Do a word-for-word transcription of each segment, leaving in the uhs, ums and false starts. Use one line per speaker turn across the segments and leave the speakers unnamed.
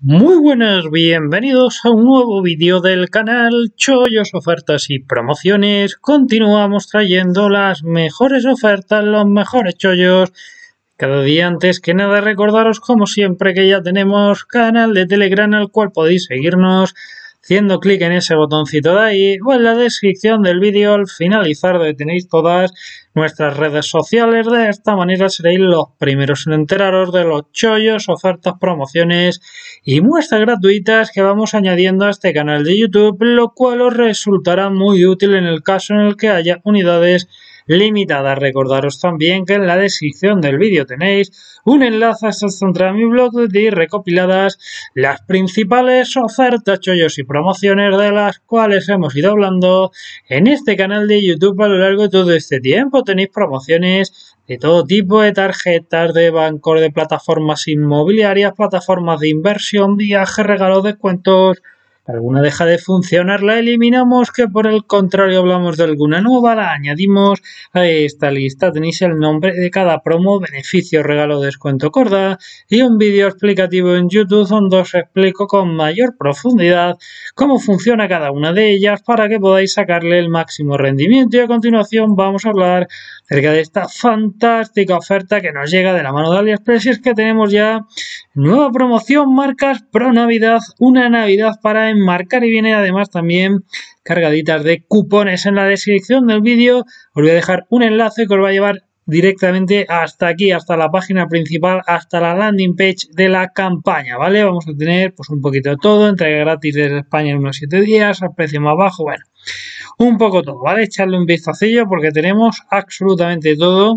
Muy buenas, bienvenidos a un nuevo vídeo del canal Chollos, Ofertas y Promociones. Continuamos trayendo las mejores ofertas, los mejores chollos. Cada día. Antes que nada, recordaros como siempre que ya tenemos canal de Telegram al cual podéis seguirnos haciendo clic en ese botoncito de ahí o en la descripción del vídeo al finalizar, donde tenéis todas nuestras redes sociales. De esta manera seréis los primeros en enteraros de los chollos, ofertas, promociones y muestras gratuitas que vamos añadiendo a este canal de YouTube, lo cual os resultará muy útil en el caso en el que haya unidades limitadas. Recordaros también que en la descripción del vídeo tenéis un enlace a mi blog donde tenéis recopiladas las principales ofertas, chollos y promociones de las cuales hemos ido hablando en este canal de YouTube a lo largo de todo este tiempo. Tenéis promociones de todo tipo, de tarjetas, de bancos, de plataformas inmobiliarias, plataformas de inversión, viajes, regalos, descuentos. Alguna deja de funcionar, la eliminamos, que por el contrario hablamos de alguna nueva, la añadimos a esta lista. Tenéis el nombre de cada promo, beneficio, regalo, descuento, corda y un vídeo explicativo en YouTube donde os explico con mayor profundidad cómo funciona cada una de ellas para que podáis sacarle el máximo rendimiento. Y a continuación vamos a hablar acerca de esta fantástica oferta que nos llega de la mano de AliExpress, y es que tenemos ya nueva promoción, marcas pro Navidad, una Navidad para enmarcar, y viene además también cargaditas de cupones. En la descripción del vídeo os voy a dejar un enlace que os va a llevar directamente hasta aquí, hasta la página principal, hasta la landing page de la campaña, ¿vale? Vamos a tener pues un poquito de todo, entrega gratis desde España en unos siete días, al precio más bajo, bueno, un poco todo, ¿vale? Echarle un vistacillo porque tenemos absolutamente todo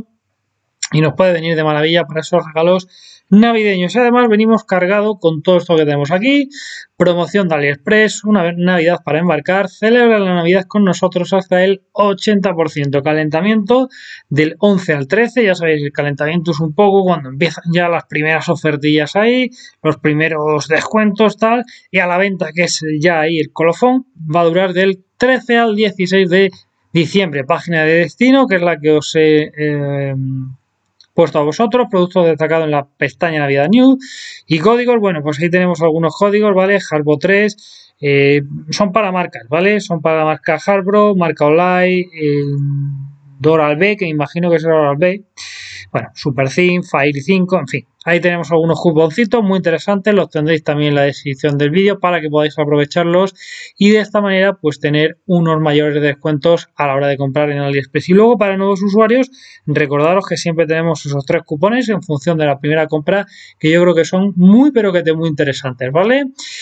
y nos puede venir de maravilla para esos regalos navideños. Y además venimos cargado con todo esto que tenemos aquí. Promoción de AliExpress, una Navidad para embarcar, celebra la Navidad con nosotros hasta el ochenta por ciento. Calentamiento del once al trece, ya sabéis, el calentamiento es un poco cuando empiezan ya las primeras ofertillas ahí, los primeros descuentos tal, y a la venta, que es ya ahí el colofón, va a durar del trece al dieciséis de diciembre. Página de destino, que es la que os he eh, puesto a vosotros, productos destacados en la pestaña Navidad New, y códigos. Bueno, pues ahí tenemos algunos códigos, ¿vale? Harbo tres, eh, son para marcas, ¿vale? Son para la marca Harbro, marca Online, eh, Doral-B, que me imagino que será Doral-B, bueno, Supertheme, Fire cinco, en fin. Ahí tenemos algunos cuponcitos muy interesantes, los tendréis también en la descripción del vídeo para que podáis aprovecharlos y de esta manera pues tener unos mayores descuentos a la hora de comprar en AliExpress. Y luego para nuevos usuarios, recordaros que siempre tenemos esos tres cupones en función de la primera compra, que yo creo que son muy pero que muy interesantes, ¿vale?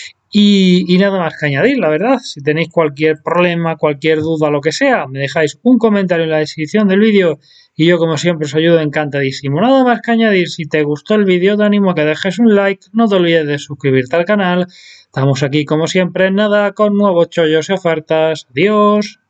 Y, y nada más que añadir, la verdad. Si tenéis cualquier problema, cualquier duda, lo que sea, me dejáis un comentario en la descripción del vídeo y yo, como siempre, os ayudo encantadísimo. Nada más que añadir. Si te gustó el vídeo, te animo a que dejes un like, no te olvides de suscribirte al canal. Estamos aquí, como siempre, en nada, con nuevos chollos y ofertas. Adiós.